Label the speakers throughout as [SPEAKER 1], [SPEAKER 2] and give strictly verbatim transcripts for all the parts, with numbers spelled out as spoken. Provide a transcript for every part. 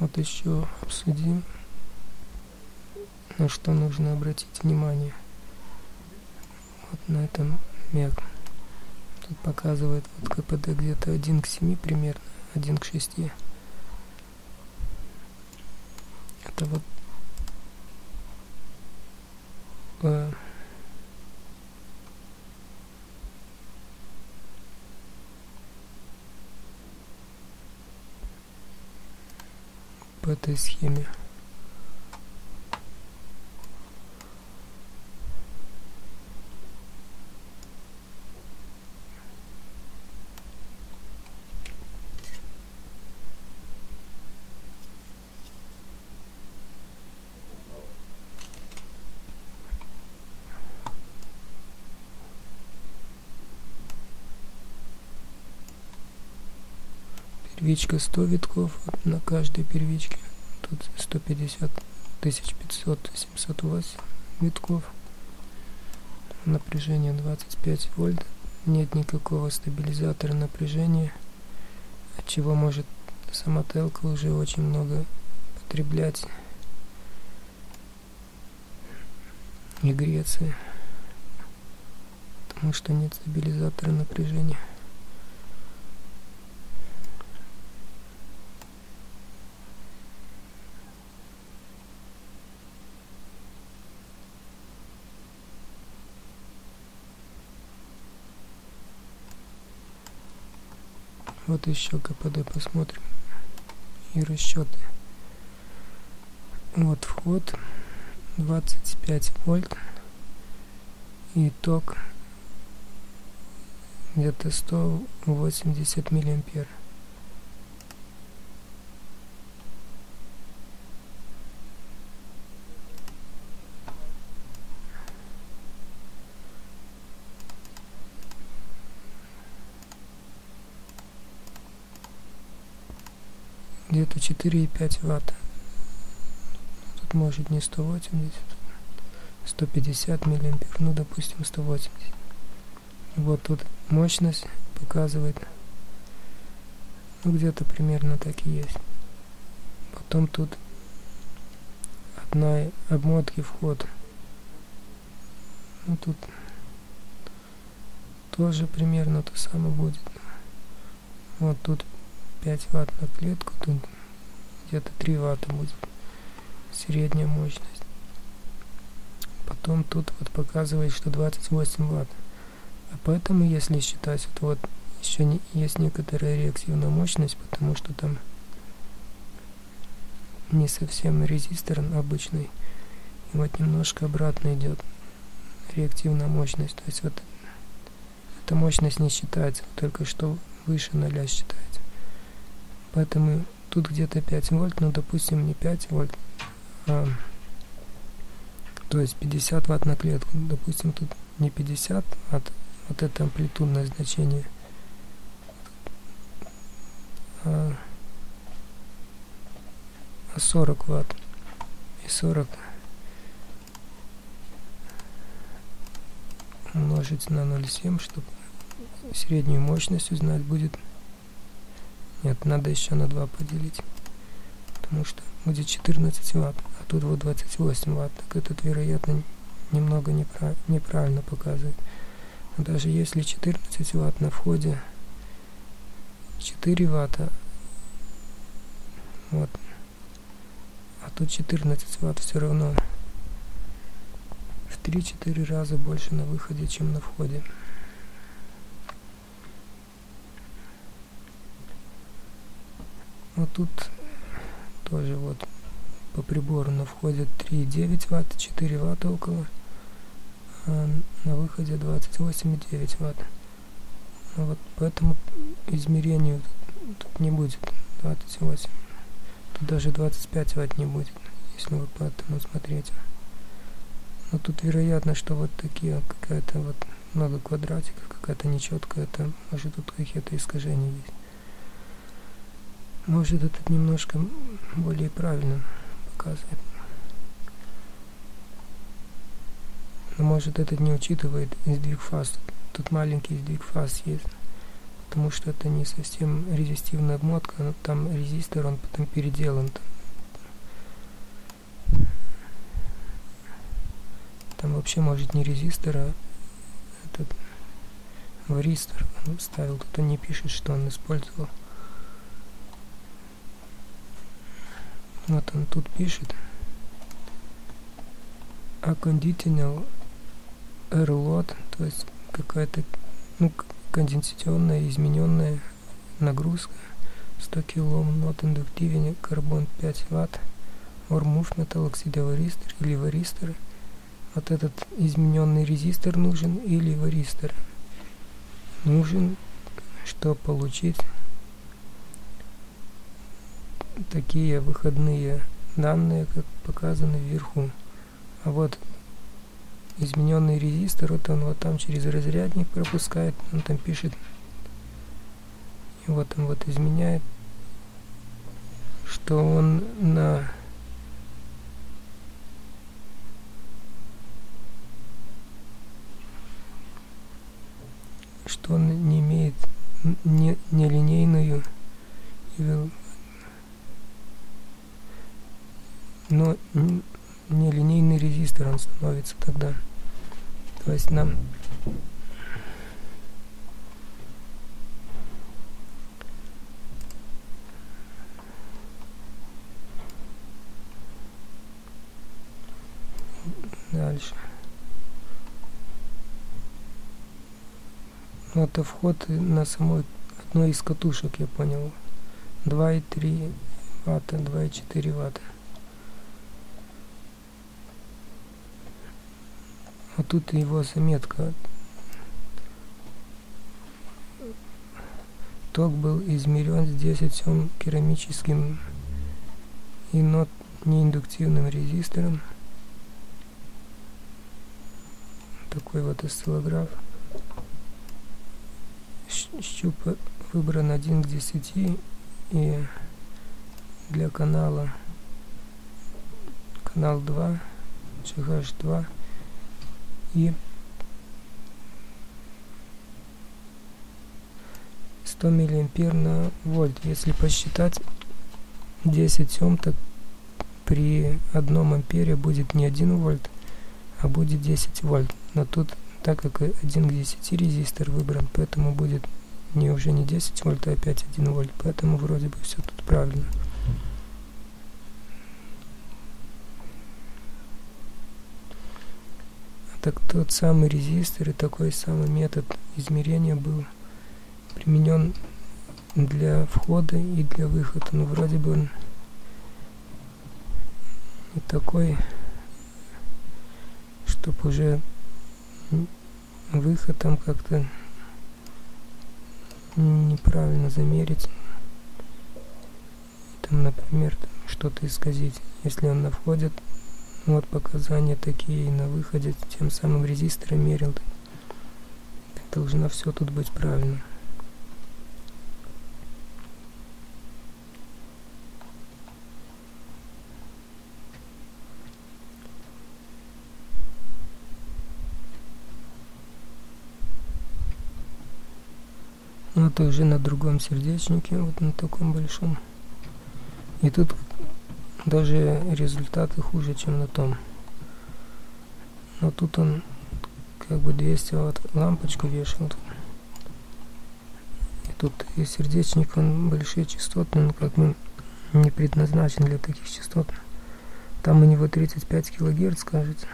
[SPEAKER 1] Вот еще обсудим, на что нужно обратить внимание. Вот на этом мег. Тут показывает вот КПД где-то один к семи примерно, один к шести. Это вот э, по этой схеме. Первичка сто витков, вот на каждой первичке тут сто пятьдесят, тысяча пятьсот, семьсот восемь витков, напряжение двадцать пять вольт, нет никакого стабилизатора напряжения, от чего может сама телка уже очень много потреблять и греться, потому что нет стабилизатора напряжения. Вот еще КПД посмотрим и расчеты. Вот вход двадцать пять вольт и ток где-то сто восемьдесят миллиампер. Где-то четыре и пять ватт. Тут может не сто восемьдесят, сто пятьдесят миллиампер, ну допустим сто восемьдесят. Вот тут мощность показывает, ну где-то примерно так и есть. Потом тут одна обмотки вход, ну тут тоже примерно то самое будет. Вот тут пять ватт на клетку, тут где-то три ватта будет средняя мощность. Потом тут вот показывает, что двадцать восемь ватт. А поэтому, если считать, вот, вот еще не, есть некоторая реактивная мощность, потому что там не совсем резистор обычный. И вот немножко обратно идет реактивная мощность. То есть вот эта мощность не считается, только что выше ноля считается. Поэтому тут где-то пять вольт, ну допустим не пять вольт, а, то есть пятьдесят ватт на клетку. Допустим тут не пятьдесят ватт, вот это амплитудное значение, а, а сорок ватт. И сорок умножить на ноль целых семь, чтобы среднюю мощность узнать будет. Нет, надо еще на два поделить, потому что будет четырнадцать ватт, а тут вот двадцать восемь ватт, так этот, вероятно, немного неправ... неправильно показывает. Но даже если четырнадцать ватт на входе, четыре ватта, вот, а тут четырнадцать ватт, все равно в три-четыре раза больше на выходе, чем на входе. Вот тут тоже вот по прибору на входе три и девять ватт, четыре ватта около, а на выходе двадцать восемь и девять ватт. Вот поэтому измерению тут, тут не будет двадцать восемь, тут даже двадцать пять ватт не будет, если вы по этому смотреть. Но тут вероятно, что вот такие какая-то вот много квадратиков, какая-то нечеткая, это может тут какие-то искажения есть. Может этот немножко более правильно показывает. Но может этот не учитывает сдвиг фаз. Тут маленький сдвиг фаз есть. Потому что это не совсем резистивная обмотка, но там резистор, он потом переделан. вообще может не резистор, а этот варистор он ставил. Тут он не пишет, что он использовал. Вот он тут пишет. А conditional R load, то есть какая-то ну, конденсационная измененная нагрузка сто килоом, not inductive, карбон пять ватт, or move metal oxide варистор или варистор. Вот этот измененный резистор нужен или варистор нужен, чтобы получить такие выходные данные, как показаны вверху. А вот измененный резистор, вот он вот там через разрядник пропускает, он там пишет, и вот он вот изменяет, что он на что он не имеет не, нелинейную, но нелинейный резистор он становится тогда. То есть нам дальше. Ну, это вход на самой одной из катушек, я понял. два и три ватта, два и четыре ватта. Вот тут его заметка. Ток был измерен с десять Ом керамическим и неиндуктивным резистором. Такой вот осциллограф. Щуп выбран один к десяти, и для канала канал два, джи эйч два, и сто миллиампер на вольт. Если посчитать десять Ом, так при одном ампере будет не один вольт, а будет десять вольт. Но тут, так как один к десяти резистор выбран, поэтому будет не уже не десять вольт, а опять один вольт. Поэтому вроде бы все тут правильно. Так тот самый резистор и такой самый метод измерения был применен для входа и для выхода. Но вроде бы он не такой, чтобы уже выход там как-то неправильно замерить. Там, например, что-то исказить. Если он на входе, вот показания такие, и на выходе тем самым резистором мерил, так должно все тут быть правильно. Ну, это уже на другом сердечнике, вот на таком большом. И тут даже результаты хуже, чем на том. Но тут он как бы двести ватт лампочку вешал. И тут и сердечник, он большие частоты, он как бы не предназначен для таких частот. Там у него тридцать пять килогерц, кажется.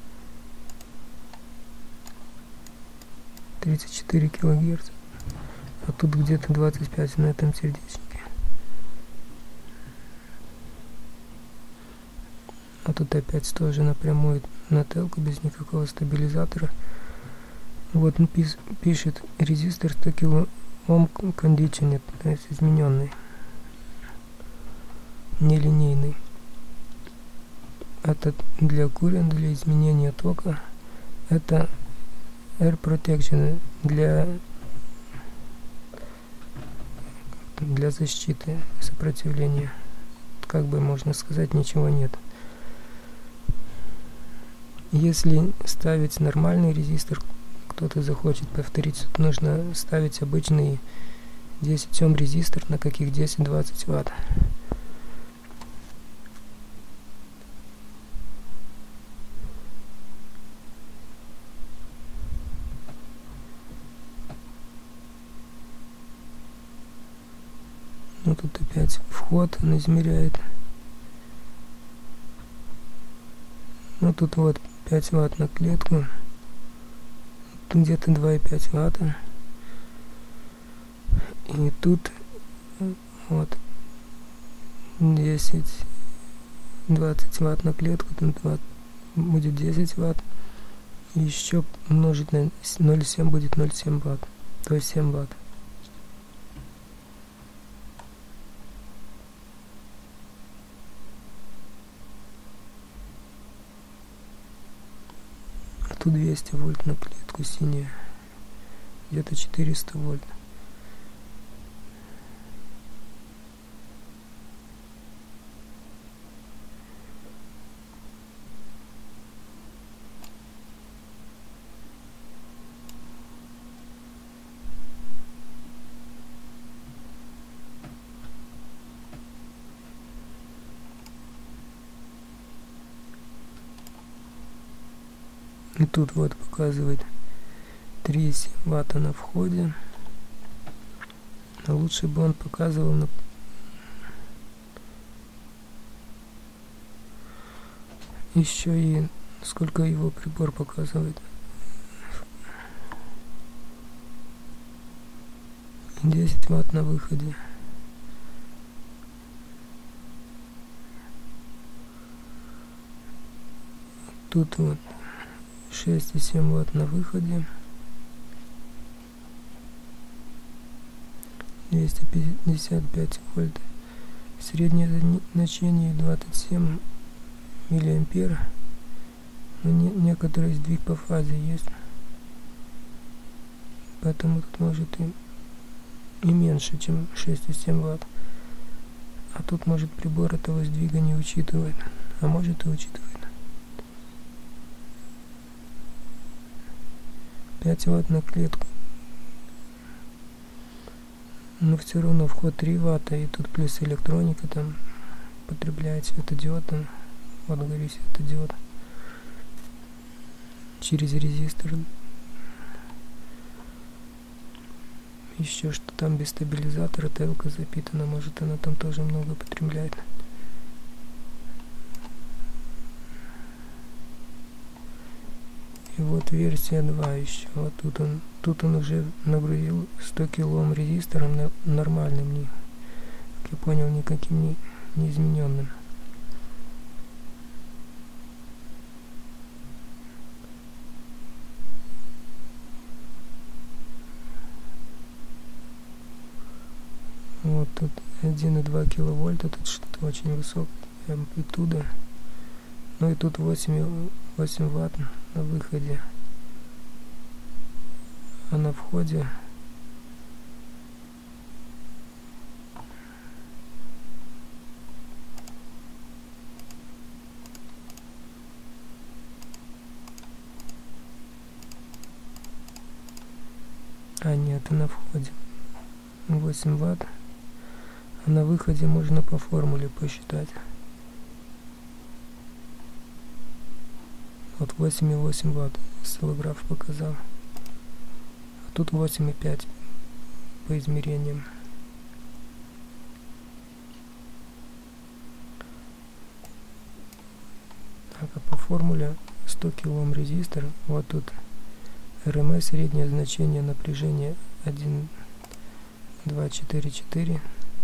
[SPEAKER 1] тридцать четыре килогерца. А тут где-то двадцать пять на этом сердечнике. А тут опять тоже напрямую на телку, без никакого стабилизатора. Вот он пис, пишет резистор сто килоом conditioned, то есть измененный, нелинейный. Это для курен, для изменения тока. Это air protection, для для защиты сопротивления. Как бы можно сказать, ничего нет. Если ставить нормальный резистор, кто-то захочет повторить, то нужно ставить обычный десять Ом резистор на каких десять-двадцать ватт. тут опять вход он измеряет. Ну тут вот пять ватт на клетку. Тут где-то два и пять ватта. И тут вот десять двадцать ватт на клетку, тут будет десять ватт. И еще умножить на ноль целых семь будет ноль целых семь ватт. То есть семь ватт. А тут двести вольт на клетку синяя. Где-то четыреста вольт. И тут вот показывает три и семь ватта на входе. Но лучше бы он показывал на еще и сколько его прибор показывает. десять ватт на выходе. Тут вот шесть и семь ватт на выходе. двести пятьдесят пять вольт. Среднее значение двадцать семь миллиампер. Но не, некоторый сдвиг по фазе есть. Поэтому тут может и, и меньше, чем шесть и семь ватт. А тут может прибор этого сдвига не учитывает. А может и учитывает. пять ватт на клетку. Но все равно вход три ватта, и тут плюс электроника там потребляет светодиод, там вот горит светодиод через резистор. Еще что там без стабилизатора, телка запитана, может она там тоже много потребляет. И вот версия два еще. Вот тут он, тут он уже нагрузил сто килоом резистором на, нормальным, не, как я понял, никаким не, не измененным. Вот тут один и два киловольта, тут что-то очень высокая амплитуда. Ну и тут восемь ватт на выходе, а на входе а нет, и на входе восемь ватт, а на выходе можно по формуле посчитать. Вот восемь и восемь ватт осциллограф показал. А тут восемь и пять по измерениям. Так, а по формуле сто килоом резистор. Вот тут эр эм эс, среднее значение напряжения один, два, четыре, четыре.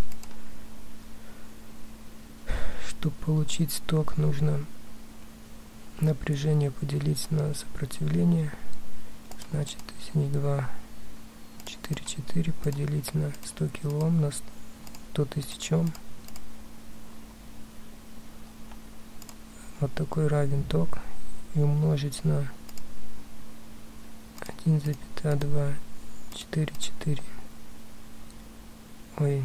[SPEAKER 1] Чтобы получить ток, нужно напряжение поделить на сопротивление. Значит, если два, четыре, четыре поделить на сто килоом, на сто тысяч ом. Вот такой равен ток. И умножить на один целых два четыре четыре. Ой.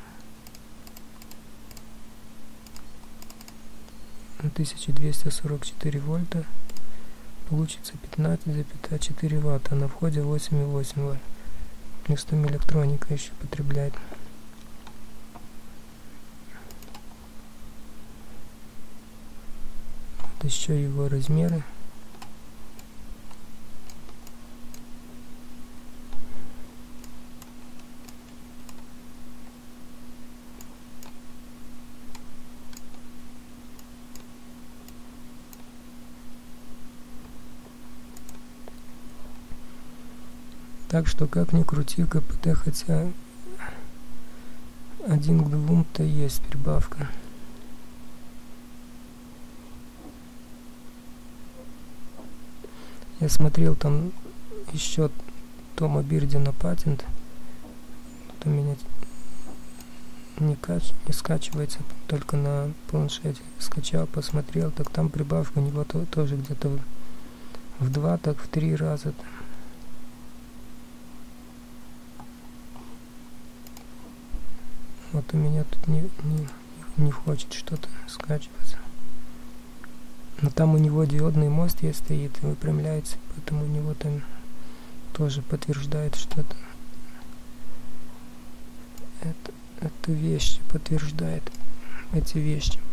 [SPEAKER 1] тысяча двести сорок четыре вольта, получится пятнадцать целых четыре ватта, на входе восемь и восемь ватт. Плюс там электроника еще потребляет. Вот еще его размеры. Так что как ни крути КПТ, хотя один к двум-то есть прибавка. Я смотрел там еще Тома Бирдина патент. Вот у меня не, кач... не скачивается, только на планшете. Скачал, посмотрел, так там прибавка у него то, тоже где-то в, в два, так в три раза. Вот у меня тут не, не, не хочет что-то скачиваться. Но там у него диодный мост есть, стоит и выпрямляется, поэтому у него там тоже подтверждает что-то. Это, эту вещь подтверждает, эти вещи.